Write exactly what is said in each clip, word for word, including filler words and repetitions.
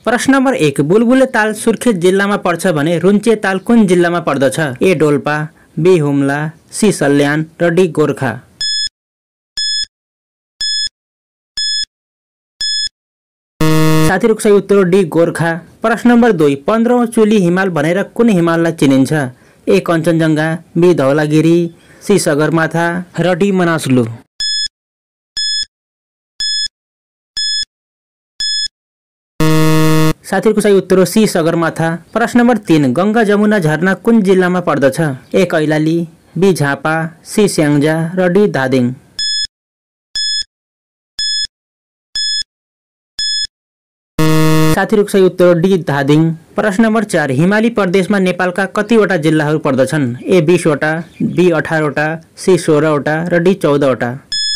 प्रश्न नम्बर एक, बुलबुले ताल सुर्खेत जिल्लामा पर्छ भने रुन्चे ताल कुन जिल्लामा पर्दछ? A Dolpa, B Humla, C Salyan र डी गोर्खा। साथीहरुको सही उत्तर डी गोर्खा। प्रश्न नम्बर दुई, पन्ध्रौं चुली हिमाल भनेर कुन हिमाललाई चिनिन्छ? A Kanchenjunga, B Dhaulagiri, C Sagarmatha र डी मनासलु। साथीहरुको सही उत्तर हो सी सगरमाथा। प्रश्न नम्बर तीन, गंगा जमुना झरना कुन जिल्लामा पर्दछ? A Kailali, B Jhapa, C Syangja र डी धादिङ। साथीहरुको सही उत्तर हो डी धादिङ। प्रश्न नम्बर चार, हिमाली प्रदेशमा नेपालका कतिवटा जिल्लाहरू पर्दछन्? ए बीस वटा, बी अठार वटा, सी सोह्र वटा र डी चौध वटा।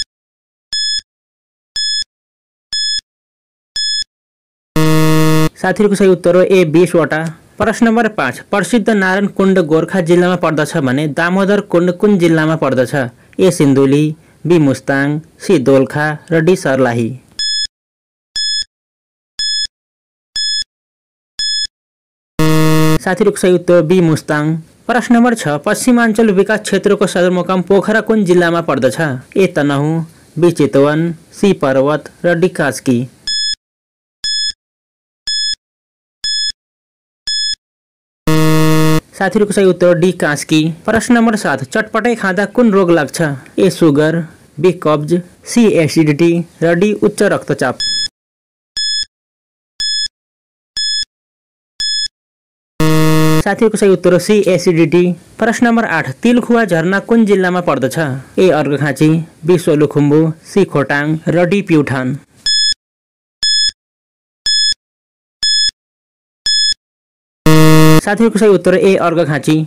साथीहरुको सही उत्तर हो ए बीस वटा। प्रश्न नम्बर पाँच, प्रसिद्ध नारायण कुण्ड गोर्खा जिल्लामा पर्दछ भने दामोदर कुण्ड कुन जिल्लामा पर्दछ? A Sindhuli, B Mustang, C Dolakha र डी सर्लाही। साथीहरुको सही उत्तर बी मुस्ताङ। प्रश्न नम्बर छ, पश्चिमाञ्चल विकास क्षेत्रको सदरमुकाम पोखरा कुन जिल्लामा पर्दछ? A Tanahun, B Chitwan, C Parbat र डी कास्की। साथीहरुको सही उत्तर डी कास्की। प्रश्न नम्बर सात, चटपटाई खाँदा कुन रोग लाग्छ? ए सुगर, बी कब्ज, सी एसिडिटी र डी उच्च रक्तचाप। साथीहरुको सही उत्तर सी एसिडिटी। प्रश्न नम्बर आठ, तिलखुवा झरना कुन जिल्लामा पर्दछ? A Arghakhanchi, B Solukhumbu, C Khotang र डी प्युठान। साथीहरुको सही उत्तर ए अर्घाखाँची।